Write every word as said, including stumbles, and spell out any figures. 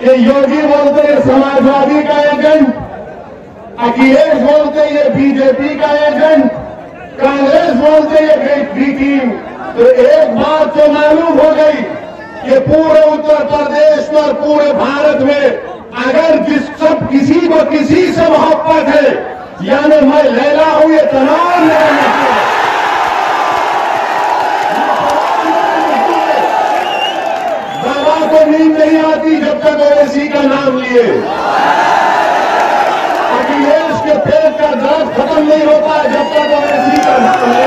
कि योगी बोलते ये समाजवादी का एजेंट, अखिलेश बोलते ये बीजेपी का एजेंट, कांग्रेस बोलते ये बी टीम। तो एक बात तो मालूम हो गई कि पूरे उत्तर प्रदेश में और पूरे भारत में अगर जिस सब किसी को किसी से मोहब्बत है, यानी मैं लैला हूं, ये तनाव नहीं है। बाबा को नींद नहीं आती जब तक ओवैसी का नाम लिए, अखिलेश के पेट का दर्द खत्म नहीं होता जब तक ओवैसी का नाम ले।